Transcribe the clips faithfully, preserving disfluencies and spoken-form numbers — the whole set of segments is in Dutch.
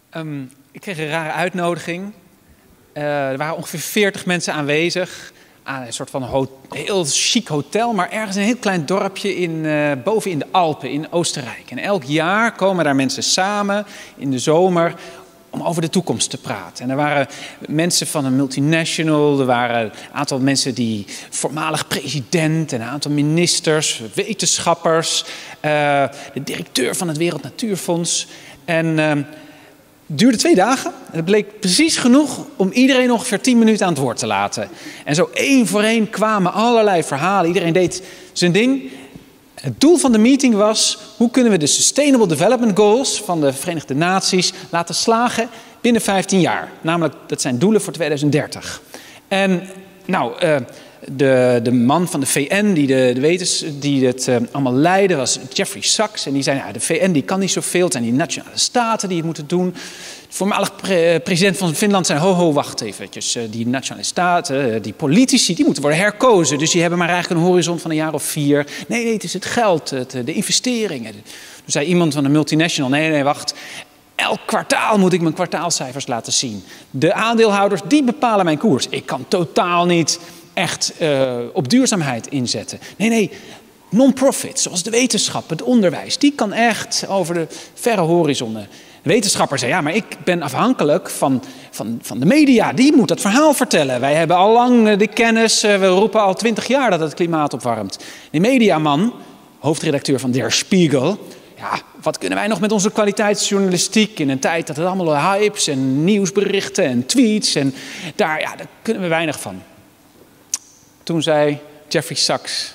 Um, ik kreeg een rare uitnodiging. Uh, er waren ongeveer veertig mensen aanwezig. Aan een soort van ho- heel chic hotel, maar ergens een heel klein dorpje in, uh, boven in de Alpen, in Oostenrijk. En elk jaar komen daar mensen samen in de zomer om over de toekomst te praten. En er waren mensen van een multinational, er waren een aantal mensen die voormalig president, en een aantal ministers, wetenschappers, uh, de directeur van het Wereld Natuurfonds. En uh, het duurde twee dagen en het bleek precies genoeg om iedereen ongeveer tien minuten aan het woord te laten. En zo één voor één kwamen allerlei verhalen. Iedereen deed zijn ding. Het doel van de meeting was: hoe kunnen we de Sustainable Development Goals van de Verenigde Naties laten slagen binnen vijftien jaar? Namelijk, dat zijn doelen voor tweeduizend dertig. En nou, uh, de, de man van de V N die, de, de wetens, die het uh, allemaal leidde was Jeffrey Sachs. En die zei, nou, de V N die kan niet zoveel. Het zijn die nationale staten die het moeten doen. De voormalig pre- president van Finland zei, ho, ho, wacht eventjes. Uh, die nationale staten, uh, die politici, die moeten worden herkozen. Dus die hebben maar eigenlijk een horizon van een jaar of vier. Nee, nee, het is het geld, het, de investeringen. Toen zei iemand van de multinational, nee, nee, wacht. Elk kwartaal moet ik mijn kwartaalcijfers laten zien. De aandeelhouders, die bepalen mijn koers. Ik kan totaal niet echt uh, op duurzaamheid inzetten. Nee, nee, non-profit, zoals de wetenschap, het onderwijs, die kan echt over de verre horizonnen. De wetenschapper zei, ja, maar ik ben afhankelijk van, van, van de media. Die moet dat verhaal vertellen. Wij hebben al lang de kennis, we roepen al twintig jaar dat het klimaat opwarmt. Die mediaman, hoofdredacteur van Der Spiegel, ja, wat kunnen wij nog met onze kwaliteitsjournalistiek in een tijd dat het allemaal hypes en nieuwsberichten en tweets en daar, ja, daar kunnen we weinig van. Toen zei Jeffrey Sachs,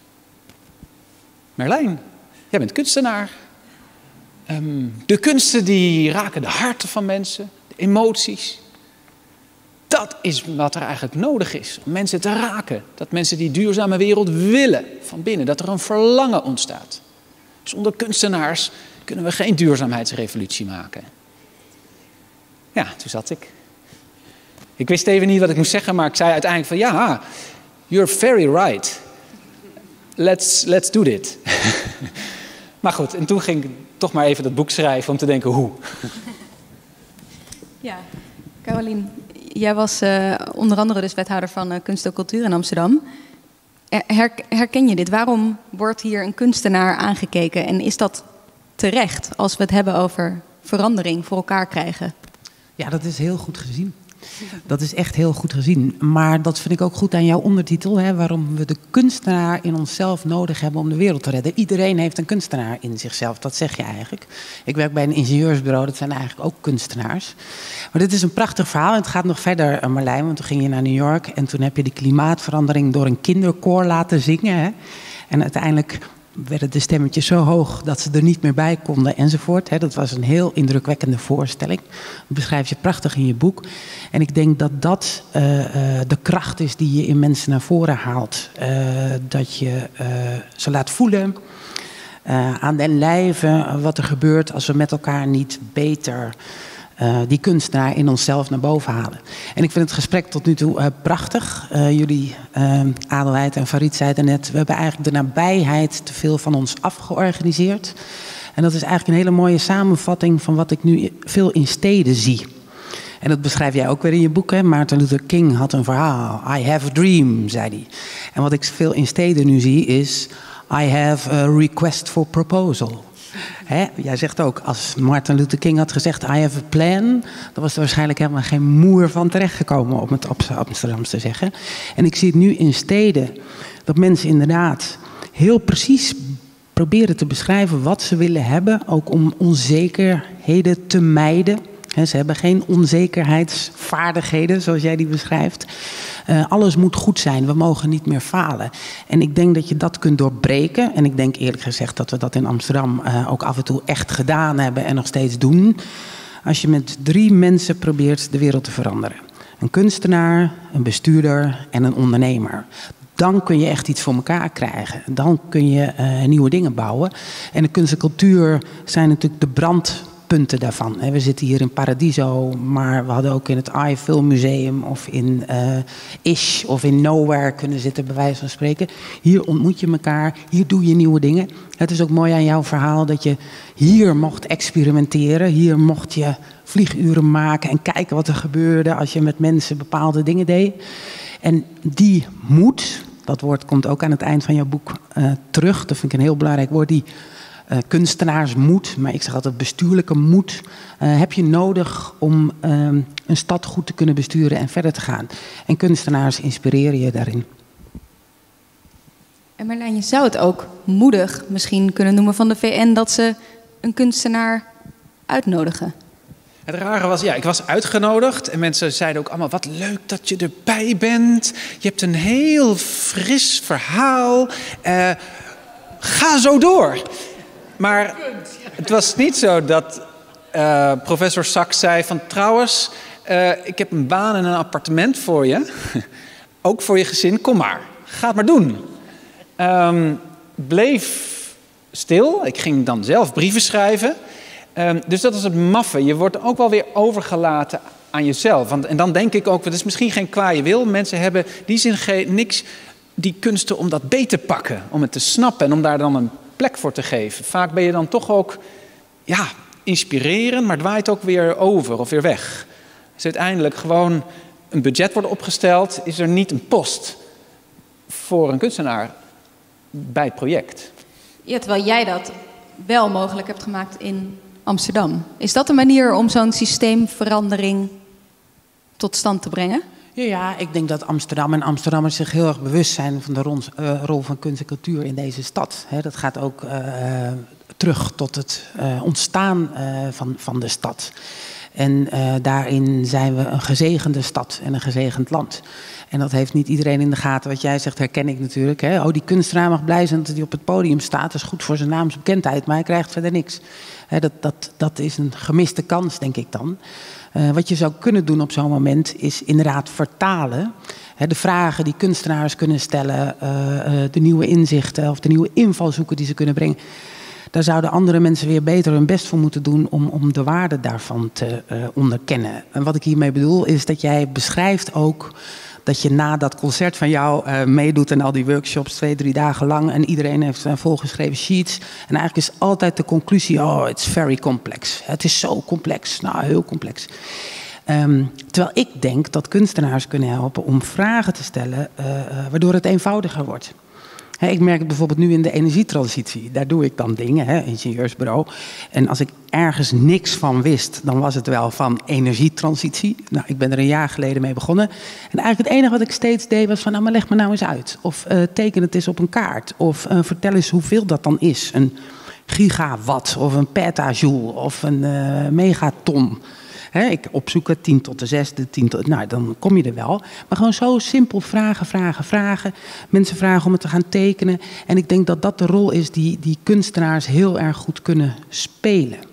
Merlijn, jij bent kunstenaar. Um, de kunsten die raken de harten van mensen, de emoties. Dat is wat er eigenlijk nodig is, om mensen te raken. Dat mensen die duurzame wereld willen van binnen, dat er een verlangen ontstaat. Zonder kunstenaars kunnen we geen duurzaamheidsrevolutie maken. Ja, toen zat ik. Ik wist even niet wat ik moest zeggen, maar ik zei uiteindelijk van ja, you're very right. Let's, let's do it. Maar goed, en toen ging ik toch maar even dat boek schrijven om te denken hoe. Ja, Carolien, jij was uh, onder andere dus wethouder van uh, Kunst en Cultuur in Amsterdam. Her, herken je dit? Waarom wordt hier een kunstenaar aangekeken? En is dat terecht als we het hebben over verandering voor elkaar krijgen? Ja, dat is heel goed gezien. Dat is echt heel goed gezien. Maar dat vind ik ook goed aan jouw ondertitel. Hè, waarom we de kunstenaar in onszelf nodig hebben om de wereld te redden. Iedereen heeft een kunstenaar in zichzelf. Dat zeg je eigenlijk. Ik werk bij een ingenieursbureau. Dat zijn eigenlijk ook kunstenaars. Maar dit is een prachtig verhaal. En het gaat nog verder, Marlijn. Want toen ging je naar New York. En toen heb je die klimaatverandering door een kinderkoor laten zingen. Hè. En uiteindelijk werden de stemmetjes zo hoog dat ze er niet meer bij konden enzovoort. Dat was een heel indrukwekkende voorstelling. Dat beschrijf je prachtig in je boek. En ik denk dat dat uh, uh, de kracht is die je in mensen naar voren haalt. Uh, dat je uh, ze laat voelen uh, aan den lijve wat er gebeurt als we met elkaar niet beter Uh, die kunstenaar in onszelf naar boven halen. En ik vind het gesprek tot nu toe uh, prachtig. Uh, jullie, uh, Adelheid en Farid zeiden net, we hebben eigenlijk de nabijheid te veel van ons afgeorganiseerd. En dat is eigenlijk een hele mooie samenvatting van wat ik nu veel in steden zie. En dat beschrijf jij ook weer in je boek, hè? Martin Luther King had een verhaal. I have a dream, zei hij. En wat ik veel in steden nu zie is, I have a request for proposal. He, jij zegt ook, als Martin Luther King had gezegd, I have a plan, dan was er waarschijnlijk helemaal geen moer van terechtgekomen, om het op Amsterdams te zeggen. En ik zie het nu in steden, dat mensen inderdaad heel precies proberen te beschrijven wat ze willen hebben, ook om onzekerheden te mijden. He, ze hebben geen onzekerheidsvaardigheden, zoals jij die beschrijft. Uh, alles moet goed zijn, we mogen niet meer falen. En ik denk dat je dat kunt doorbreken. En ik denk eerlijk gezegd dat we dat in Amsterdam uh, ook af en toe echt gedaan hebben en nog steeds doen. Als je met drie mensen probeert de wereld te veranderen. Een kunstenaar, een bestuurder en een ondernemer. Dan kun je echt iets voor elkaar krijgen. Dan kun je uh, nieuwe dingen bouwen. En de kunst en cultuur zijn natuurlijk de brand... punten daarvan. We zitten hier in Paradiso, maar we hadden ook in het I Film Museum of in uh, Ish of in Nowhere kunnen zitten, bij wijze van spreken. Hier ontmoet je elkaar, hier doe je nieuwe dingen. Het is ook mooi aan jouw verhaal dat je hier mocht experimenteren, hier mocht je vlieguren maken en kijken wat er gebeurde als je met mensen bepaalde dingen deed. En die moed, dat woord komt ook aan het eind van jouw boek uh, terug. Dat vind ik een heel belangrijk woord, die uh, kunstenaarsmoed, maar ik zeg altijd bestuurlijke moed, uh, heb je nodig om uh, een stad goed te kunnen besturen en verder te gaan. En kunstenaars inspireren je daarin. En Marlijn, je zou het ook moedig misschien kunnen noemen van de V N dat ze een kunstenaar uitnodigen. Het rare was, ja, ik was uitgenodigd en mensen zeiden ook allemaal, wat leuk dat je erbij bent. Je hebt een heel fris verhaal. Uh, ga zo door. Maar het was niet zo dat uh, professor Sachs zei van, trouwens, uh, ik heb een baan en een appartement voor je. Ook voor je gezin, kom maar. Ga het maar doen. Um, bleef stil. Ik ging dan zelf brieven schrijven. Um, dus dat is het maffe. Je wordt ook wel weer overgelaten aan jezelf. Want, en dan denk ik ook, het is misschien geen kwaaie wil. Mensen hebben die zin geen, niks, die kunsten om dat beet te pakken. Om het te snappen en om daar dan een plek voor te geven. Vaak ben je dan toch ook, ja, inspirerend, maar het waait ook weer over of weer weg. Dus uiteindelijk gewoon een budget wordt opgesteld, is er niet een post voor een kunstenaar bij het project. Ja, terwijl jij dat wel mogelijk hebt gemaakt in Amsterdam. Is dat een manier om zo'n systeemverandering tot stand te brengen? Ja, ja, ik denk dat Amsterdam en Amsterdammers zich heel erg bewust zijn van de rol, uh, rol van kunst en cultuur in deze stad. He, dat gaat ook uh, terug tot het uh, ontstaan uh, van, van de stad. En uh, daarin zijn we een gezegende stad en een gezegend land. En dat heeft niet iedereen in de gaten. Wat jij zegt, herken ik natuurlijk. Hè? Oh, die kunstenaar mag blij zijn dat hij op het podium staat. Dat is goed voor zijn naamsbekendheid, maar hij krijgt verder niks. Hè, dat, dat, dat is een gemiste kans, denk ik dan. Uh, wat je zou kunnen doen op zo'n moment is inderdaad vertalen. Hè, de vragen die kunstenaars kunnen stellen, uh, uh, de nieuwe inzichten of de nieuwe invalshoeken die ze kunnen brengen. Daar zouden andere mensen weer beter hun best voor moeten doen om, om de waarde daarvan te uh, onderkennen. En wat ik hiermee bedoel is dat jij beschrijft ook dat je na dat concert van jou uh, meedoet en al die workshops twee, drie dagen lang. En iedereen heeft uh, volgeschreven sheets. En eigenlijk is altijd de conclusie, oh, it's very complex. Het is zo complex, nou, heel complex. Um, terwijl ik denk dat kunstenaars kunnen helpen om vragen te stellen uh, uh, waardoor het eenvoudiger wordt. He, ik merk het bijvoorbeeld nu in de energietransitie. Daar doe ik dan dingen, he, ingenieursbureau. En als ik ergens niks van wist, dan was het wel van energietransitie. Nou, ik ben er een jaar geleden mee begonnen. En eigenlijk het enige wat ik steeds deed was van, nou, maar leg me nou eens uit. Of uh, teken het eens op een kaart. Of uh, vertel eens hoeveel dat dan is. Een gigawatt of een petajoule of een uh, megaton. He, ik opzoeken tien tot de zesde, tien tot, nou, dan kom je er wel. Maar gewoon zo simpel vragen, vragen, vragen. Mensen vragen om het te gaan tekenen. En ik denk dat dat de rol is die, die kunstenaars heel erg goed kunnen spelen.